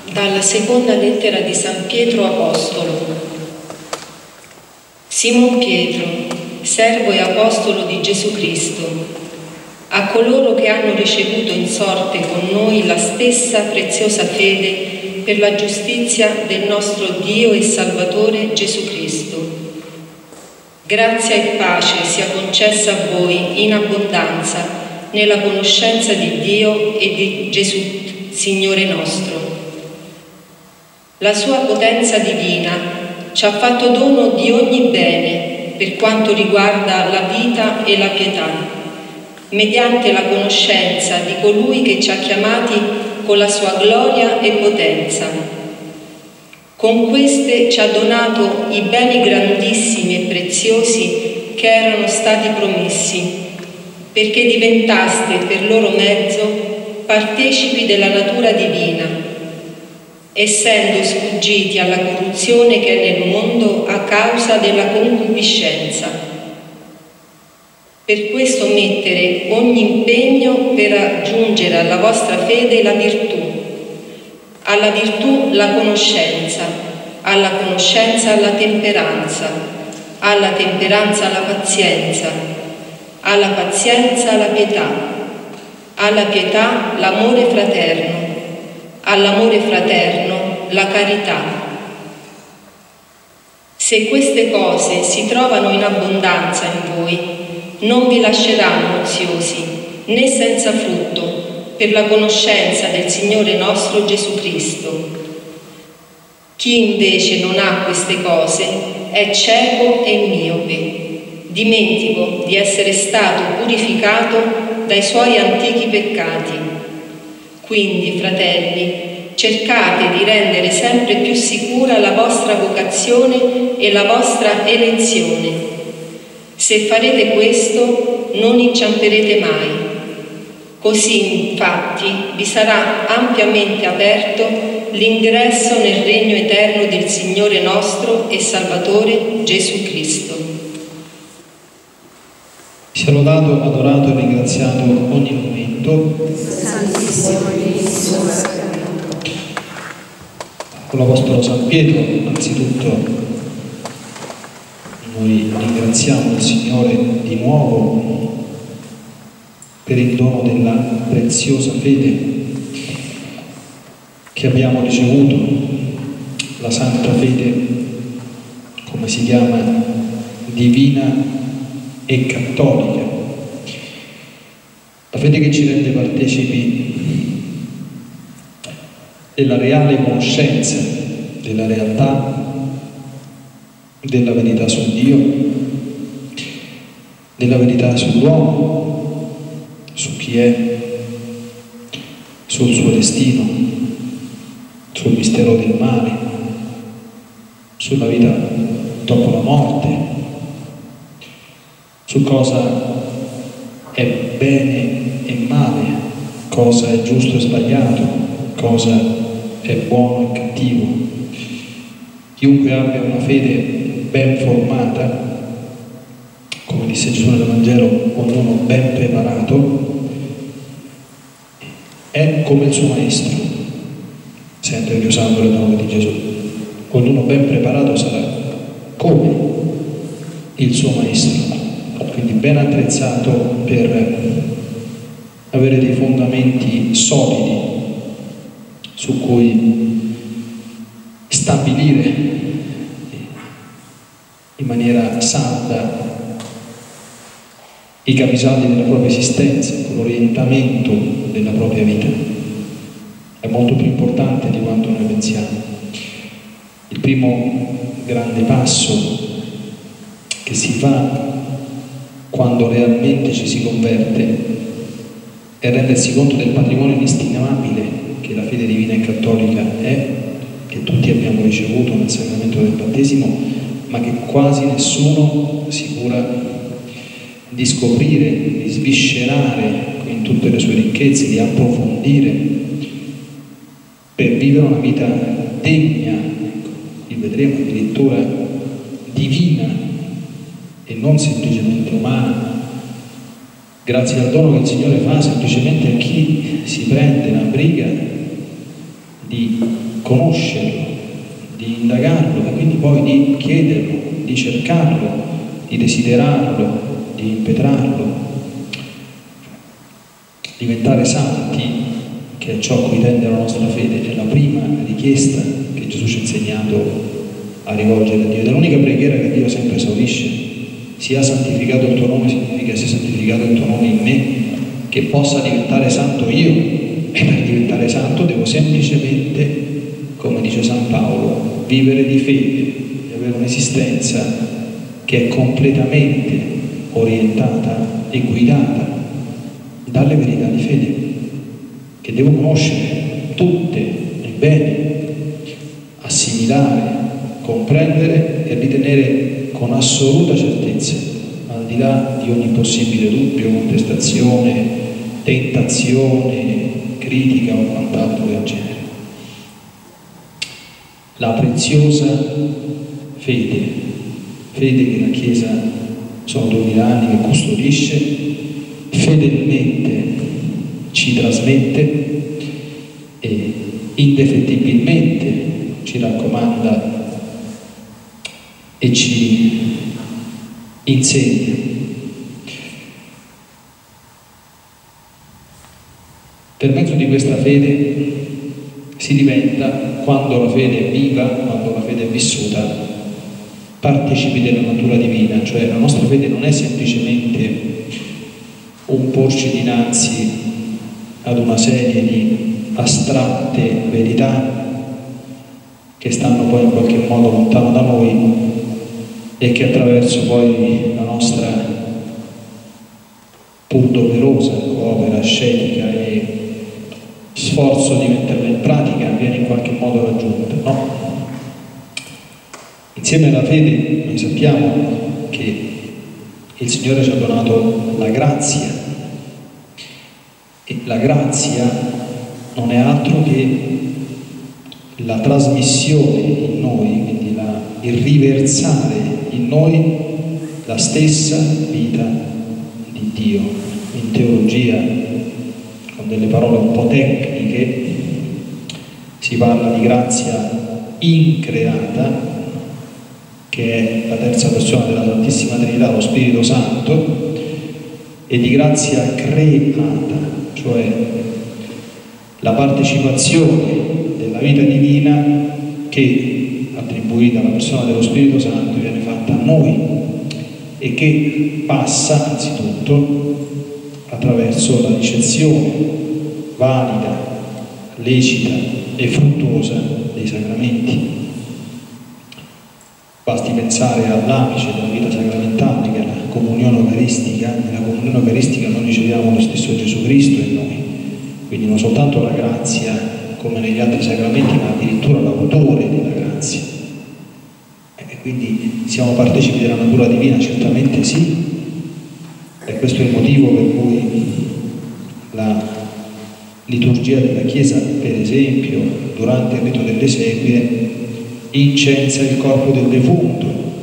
Dalla seconda lettera di San Pietro Apostolo. Simon Pietro, servo e apostolo di Gesù Cristo, a coloro che hanno ricevuto in sorte con noi la stessa preziosa fede per la giustizia del nostro Dio e Salvatore Gesù Cristo. Grazia e pace sia concessa a voi in abbondanza nella conoscenza di Dio e di Gesù, Signore nostro. La sua potenza divina ci ha fatto dono di ogni bene per quanto riguarda la vita e la pietà, mediante la conoscenza di colui che ci ha chiamati con la sua gloria e potenza. Con queste ci ha donato i beni grandissimi e preziosi che erano stati promessi, perché diventaste per loro mezzo partecipi della natura divina, essendo sfuggiti alla corruzione che è nel mondo a causa della concupiscenza. Per questo mettere ogni impegno per aggiungere alla vostra fede la virtù, alla virtù la conoscenza, alla conoscenza la temperanza, alla temperanza la pazienza, alla pazienza la pietà, alla pietà l'amore fraterno, all'amore fraterno la carità. Se queste cose si trovano in abbondanza in voi, non vi lasceranno oziosi, né senza frutto, per la conoscenza del Signore nostro Gesù Cristo. Chi invece non ha queste cose è cieco e miope, dimentico di essere stato purificato dai suoi antichi peccati. Quindi, fratelli, cercate di rendere sempre più sicura la vostra vocazione e la vostra elezione. Se farete questo, non inciamperete mai. Così, infatti, vi sarà ampiamente aperto l'ingresso nel regno eterno del Signore nostro e Salvatore Gesù Cristo. Sia lodato, adorato e ringraziato ogni momento. Santissimo Dio. Con l'Apostolo San Pietro, anzitutto, noi ringraziamo il Signore di nuovo per il dono della preziosa fede che abbiamo ricevuto, la santa fede, come si chiama, divina e cattolica, la fede che ci rende partecipi della reale conoscenza della realtà, della verità su Dio, della verità sull'uomo, su chi è, sul suo destino, sul mistero del male, sulla vita dopo la morte, su cosa è bene e male, cosa è giusto e sbagliato, cosa è buono e cattivo. Chiunque abbia una fede ben formata, come disse Gesù nel Vangelo, ognuno ben preparato, è come il suo maestro, sempre riusando le parole di Gesù. Ognuno ben preparato sarà come il suo maestro, quindi ben attrezzato per avere dei fondamenti solidi su cui stabilire in maniera salda i capisaldi della propria esistenza, l'orientamento della propria vita. È molto più importante di quanto noi pensiamo. Il primo grande passo che si fa quando realmente ci si converte è rendersi conto del patrimonio inestimabile che la fede divina e cattolica è, che tutti abbiamo ricevuto nel sacramento del battesimo, ma che quasi nessuno si cura di scoprire, di sviscerare in tutte le sue ricchezze, di approfondire per vivere una vita degna, qui vedremo addirittura divina e non semplicemente umana, grazie al dono che il Signore fa semplicemente a chi si prende la briga di conoscerlo, di indagarlo e quindi poi di chiederlo, di cercarlo, di desiderarlo, di impetrarlo. Diventare santi, che è ciò a cui tende la nostra fede, è la prima richiesta che Gesù ci ha insegnato a rivolgere a Dio. Ed è l'unica preghiera che Dio sempre esaurisce: sia santificato il tuo nome, significa sia santificato il tuo nome in me, che possa diventare santo io. E per diventare santo devo semplicemente, come dice San Paolo, vivere di fede, di avere un'esistenza che è completamente orientata e guidata dalle verità di fede, che devo conoscere tutte e bene, assimilare, comprendere e ritenere con assoluta certezza, al di là di ogni possibile dubbio, contestazione, tentazione, critica o quant'altro del genere. La preziosa fede che la Chiesa sono 2000 anni che custodisce, fedelmente ci trasmette e indefettibilmente ci raccomanda e ci insegna. Per mezzo di questa fede si diventa, quando la fede è viva, quando la fede è vissuta, partecipi della natura divina. Cioè la nostra fede non è semplicemente un porci dinanzi ad una serie di astratte verità che stanno poi in qualche modo lontano da noi e che attraverso poi la nostra pur doverosa opera ascetica e sforzo di metterla in pratica viene in qualche modo raggiunta, no? Insieme alla fede noi sappiamo che il Signore ci ha donato la grazia, e la grazia non è altro che la trasmissione in noi, quindi il riversare in noi la stessa vita di Dio. In teologia, con delle parole un po' tecniche, si parla di grazia increata, che è la terza persona della Santissima Trinità, lo Spirito Santo, e di grazia creata, cioè la partecipazione della vita divina che, attribuita alla persona dello Spirito Santo, viene fatta a noi e che passa anzitutto attraverso la ricezione valida, lecita e fruttuosa dei sacramenti. Basti pensare all'apice della vita sacramentale, che è la comunione eucaristica. Nella comunione eucaristica noi riceviamo lo stesso Gesù Cristo in noi, quindi non soltanto la grazia come negli altri sacramenti, ma addirittura l'autore della grazia. E quindi siamo partecipi della natura divina? Certamente sì, e questo è il motivo per cui la liturgia della Chiesa, per esempio, durante il rito delle esequie, incensa il corpo del defunto,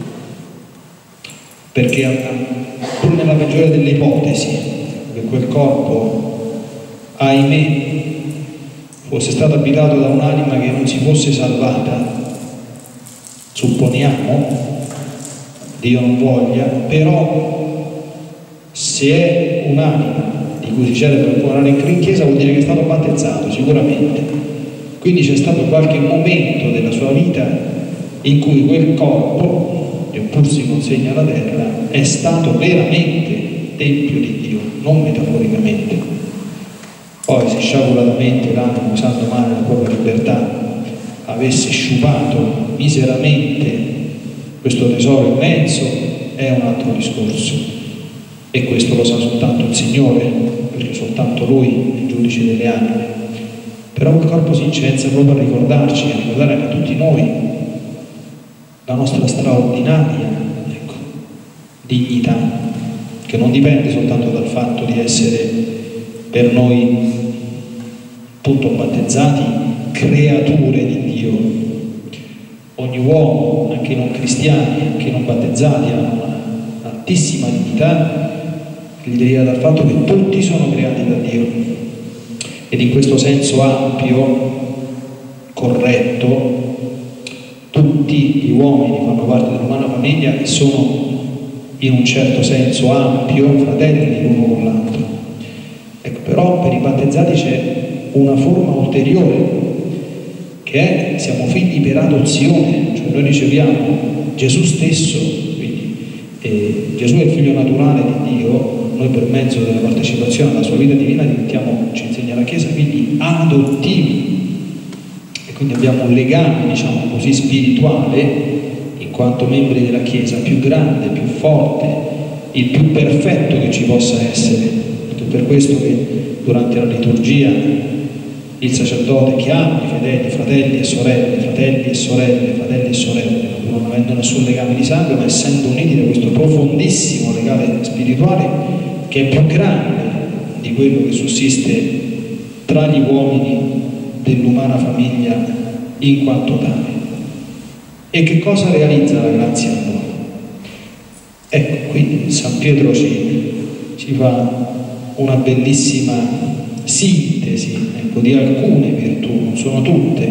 perché pur nella peggiore delle ipotesi che quel corpo, ahimè, fosse stato abitato da un'anima che non si fosse salvata, supponiamo, Dio non voglia, però se è un'anima di cui si celebra il funerale in chiesa, vuol dire che è stato battezzato sicuramente. Quindi c'è stato qualche momento della sua vita in cui quel corpo, che pur si consegna alla terra, è stato veramente Tempio di Dio, non metaforicamente. Poi se sciaguratamente l'anima, usando male la propria libertà, avesse sciupato miseramente questo tesoro immenso, è un altro discorso. E questo lo sa soltanto il Signore, perché soltanto Lui è il giudice delle anime. Però quel corpo si incensa proprio a ricordarci, a ricordare a tutti noi la nostra straordinaria, dignità, che non dipende soltanto dal fatto di essere per noi, appunto, battezzati, creature di Dio. Ogni uomo, anche i non cristiani, anche i non battezzati, hanno un'altissima dignità che gli deriva dal fatto che tutti sono creati da Dio. Ed in questo senso ampio corretto, tutti gli uomini fanno parte dell'umana famiglia e sono in un certo senso ampio fratelli l'uno con l'altro. Ecco, però per i battezzati c'è una forma ulteriore, che è siamo figli per adozione, cioè noi riceviamo Gesù stesso, quindi Gesù è il figlio naturale di Dio, noi per mezzo della partecipazione alla sua vita divina diventiamo, ci insegna la Chiesa, figli adottivi, e quindi abbiamo un legame, diciamo così, spirituale in quanto membri della Chiesa più grande, più forte, il più perfetto che ci possa essere. Ed è per questo che durante la liturgia il sacerdote chiama i fedeli fratelli e sorelle, fratelli e sorelle, fratelli e sorelle, non avendo nessun legame di sangue, ma essendo uniti da questo profondissimo legame spirituale che è più grande di quello che sussiste tra gli uomini dell'umana famiglia in quanto tale. E che cosa realizza la grazia in noi? Ecco, qui San Pietro ci fa una bellissima sintesi, ecco, di alcune virtù, non sono tutte,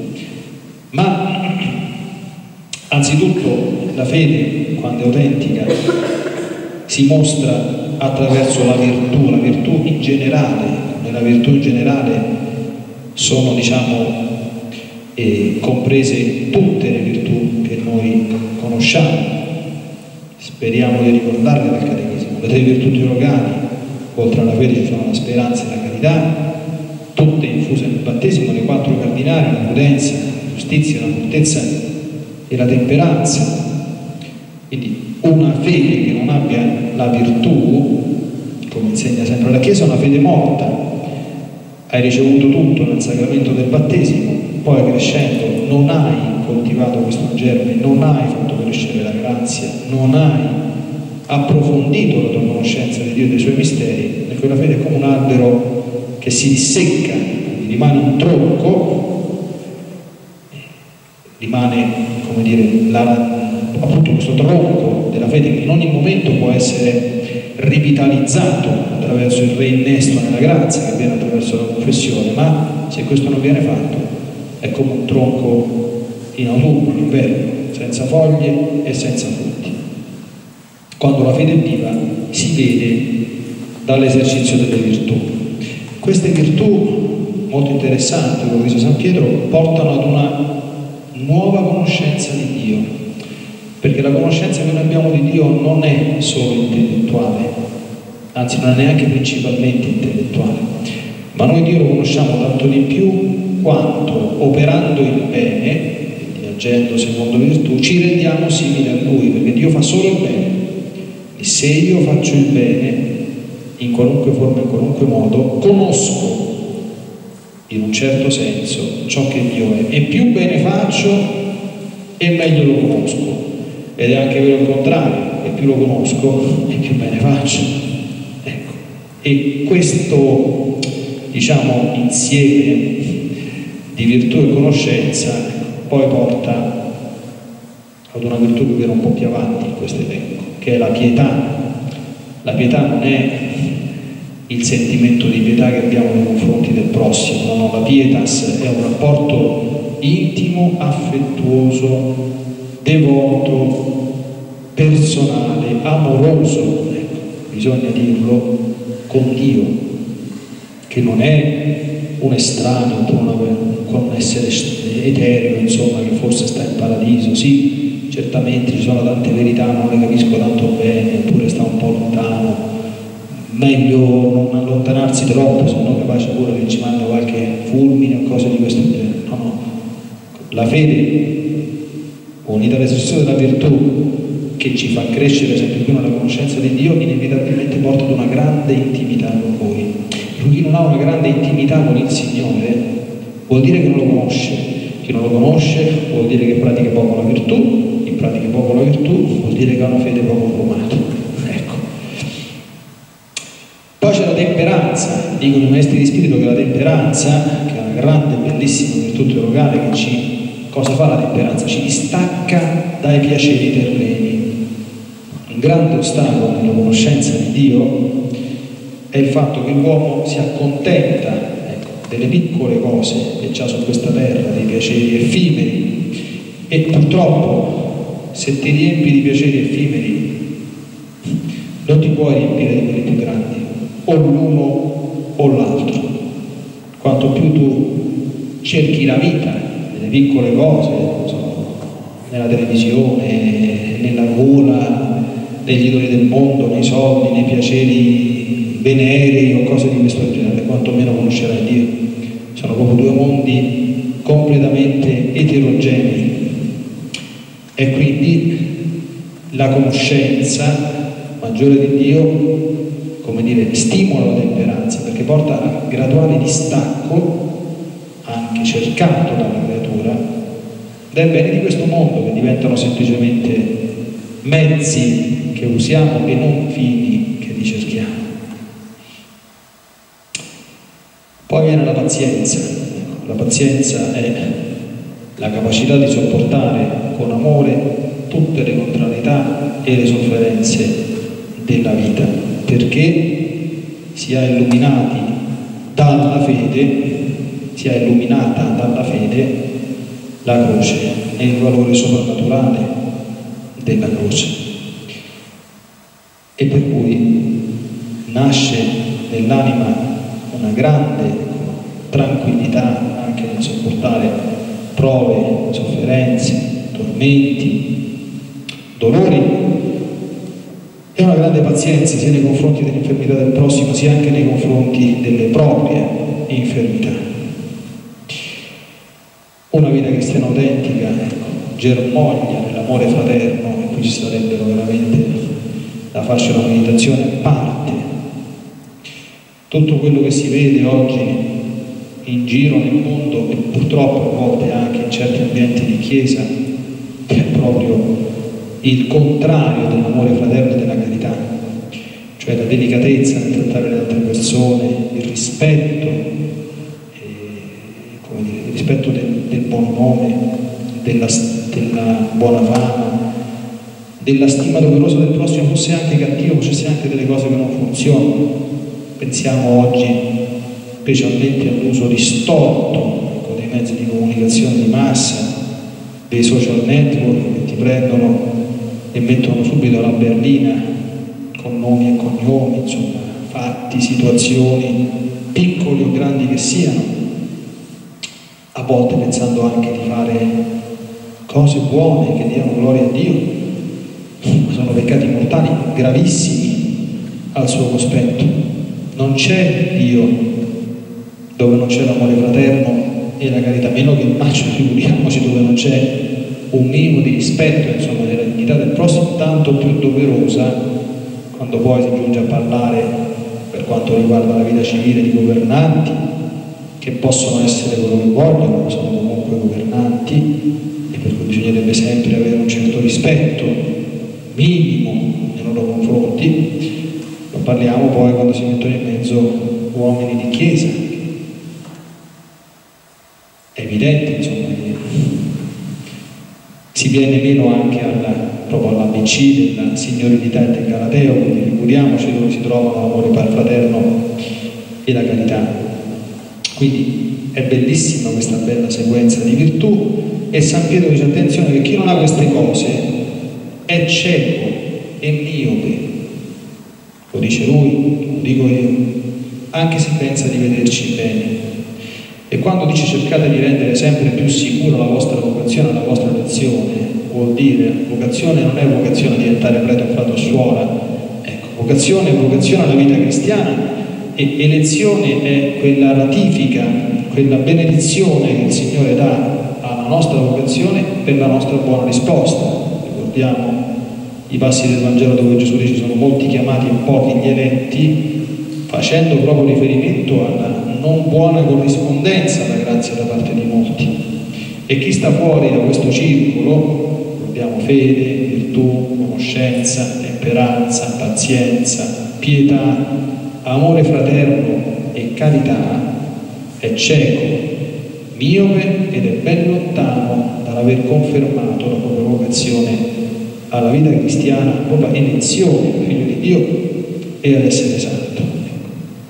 ma anzitutto la fede, quando è autentica, si mostra attraverso la virtù in generale. Nella virtù in generale sono, diciamo, comprese tutte le virtù che noi conosciamo. Speriamo di ricordarle dal Catechismo. Le 3 virtù teologali, oltre alla fede ci sono la speranza e la carità, tutte infuse nel battesimo, le 4 cardinali, la prudenza, la giustizia, la purezza e la temperanza. Quindi una fede che non abbia la virtù, come insegna sempre la Chiesa, è una fede morta. Hai ricevuto tutto nel sacramento del battesimo, poi crescendo non hai coltivato questo germe, non hai fatto crescere la grazia, non hai approfondito la tua conoscenza di Dio e dei suoi misteri, e quella fede è come un albero che si dissecca, rimane un tronco, rimane, come dire, appunto questo tronco della fede che in ogni momento può essere rivitalizzato attraverso il reinnesto nella grazia che viene attraverso la confessione, ma se questo non viene fatto è come un tronco in autunno, in inverno, senza foglie e senza frutti. Quando la fede è viva si vede dall'esercizio delle virtù. Queste virtù, molto interessanti, come dice San Pietro, portano ad una nuova conoscenza di Dio, perché la conoscenza che noi abbiamo di Dio non è solo intellettuale, anzi non è neanche principalmente intellettuale, ma noi Dio lo conosciamo tanto di più quanto, operando il bene, quindi agendo secondo virtù, ci rendiamo simili a Lui, perché Dio fa solo il bene, e se io faccio il bene in qualunque forma, in qualunque modo, conosco in un certo senso ciò che Dio è, e più bene faccio e meglio lo conosco. Ed è anche vero il contrario, e più lo conosco e più bene faccio. Ecco. E questo, diciamo, insieme di virtù e conoscenza poi porta ad una virtù che viene un po' più avanti in questo elenco, che è la pietà. La pietà non è il sentimento di pietà che abbiamo nei confronti del prossimo, no, la pietas è un rapporto intimo, affettuoso, devoto, personale, amoroso, ecco, bisogna dirlo, con Dio, che non è un estraneo con un essere etereo, insomma, che forse sta in paradiso. Sì, certamente ci sono tante verità, non le capisco tanto bene, oppure sta un po' lontano, meglio non allontanarsi troppo, se no capace pure che ci manda qualche fulmine o cose di questo genere. No, no, la fede unita all'esercizio della virtù, che ci fa crescere sempre più nella conoscenza di Dio, inevitabilmente porta ad una grande intimità con Lui. Chi non ha una grande intimità con il Signore vuol dire che non lo conosce. Chi non lo conosce vuol dire che pratica poco la virtù, chi pratica poco la virtù vuol dire che ha una fede poco formata. Ecco. Poi c'è la temperanza. Dicono i maestri di spirito che la temperanza, che è una grande e bellissima virtù teologale, che ci... Cosa fa la temperanza? Ci distacca dai piaceri terreni. Un grande ostacolo nella conoscenza di Dio è il fatto che l'uomo si accontenta, ecco, delle piccole cose che c'ha su questa terra, dei piaceri effimeri, e purtroppo se ti riempi di piaceri effimeri non ti puoi riempire di quelli più grandi, o l'uno o l'altro. Quanto più tu cerchi la vita nelle piccole cose, nella televisione, nella gola, negli idoli del mondo, nei soldi, nei piaceri venerei o cose di questo genere, quanto meno conoscerai Dio. Sono proprio due mondi completamente eterogenei, e quindi la conoscenza maggiore di Dio, come dire, stimola la temperanza, perché porta a graduale distacco, anche cercato dalla creatura, dai beni di questo mondo, che diventano semplicemente mezzi che usiamo e non fini che ricerchiamo. Poi viene la pazienza. La pazienza è la capacità di sopportare con amore tutte le contrarietà e le sofferenze della vita, perché si è illuminati dalla fede, sia illuminata dalla fede la croce e il valore soprannaturale della croce, e per cui nasce nell'anima una grande tranquillità anche nel sopportare prove, sofferenze, tormenti, dolori, e una grande pazienza sia nei confronti dell'infermità del prossimo sia anche nei confronti delle proprie infermità. Una vita cristiana autentica, germoglia nell'amore fraterno, e qui ci sarebbero veramente da farci una meditazione a parte. Tutto quello che si vede oggi in giro nel mondo, e purtroppo a volte anche in certi ambienti di chiesa, è proprio il contrario dell'amore fraterno e della carità, cioè la delicatezza nel trattare le altre persone, il rispetto, il rispetto del buon nome, della buona fama, della stima doverosa del prossimo, fosse anche cattivo, fosse anche delle cose che non funzionano. Pensiamo oggi specialmente all'uso distorto dei mezzi di comunicazione di massa, dei social network, che ti prendono e mettono subito la berlina con nomi e cognomi, insomma, fatti, situazioni, piccoli o grandi che siano, a volte pensando anche di fare cose buone che diano gloria a Dio, ma sono peccati mortali gravissimi al suo cospetto. Non c'è Dio dove non c'è l'amore fraterno e la carità, meno che immagino, figuriamoci dove non c'è un minimo di rispetto, insomma, della dignità del prossimo, tanto più doverosa quando poi si giunge a parlare, per quanto riguarda la vita civile, di governanti che possono essere quello che vogliono, ma sono comunque governanti, e per cui bisognerebbe sempre avere un certo rispetto minimo nei loro confronti. Non parliamo poi quando si mettono in mezzo uomini di chiesa. È evidente, insomma, che si viene meno anche proprio all'ABC della signorilità e del Galateo, quindi figuriamoci dove si trovano l'amore fraterno e la carità. Quindi è bellissima questa bella sequenza di virtù, e San Pietro dice: attenzione, che chi non ha queste cose è cieco e miope. Lo dice lui, lo dico io, anche se pensa di vederci bene. E quando dice cercate di rendere sempre più sicura la vostra vocazione, la vostra elezione, vuol dire vocazione non è vocazione a diventare prete o frate o suora, ecco, vocazione è vocazione alla vita cristiana, e elezione è quella ratifica, quella benedizione che il Signore dà alla nostra vocazione per la nostra buona risposta. Ricordiamo i passi del Vangelo dove Gesù dice: sono molti chiamati e pochi gli eletti, facendo proprio riferimento alla non buona corrispondenza alla grazia da parte di molti. E chi sta fuori da questo circolo, ricordiamo fede, virtù, conoscenza, temperanza, pazienza, pietà, amore fraterno e carità, è cieco, miope ed è ben lontano dall'aver confermato la propria vocazione alla vita cristiana, la propria elezione, figlio di Dio, e ad essere santo.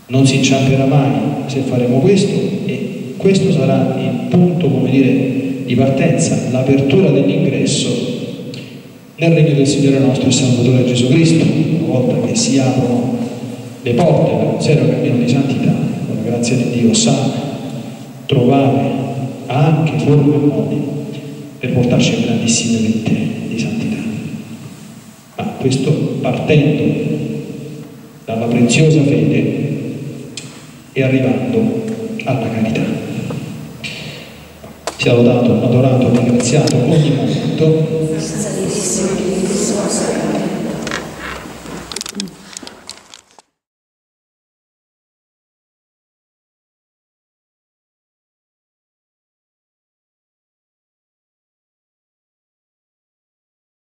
non si inciamperà mai se faremo questo, e questo sarà il punto, come dire, di partenza, l'apertura dell'ingresso nel regno del Signore nostro e Salvatore Gesù Cristo. Una volta che si aprono le porte per un serio cammino di santità, con la grazia di Dio sa trovare anche forme e modi per portarci a grandissime vite di santità. Ma questo partendo dalla preziosa fede e arrivando alla carità. Sia lodato, adorato, ringraziato ogni momento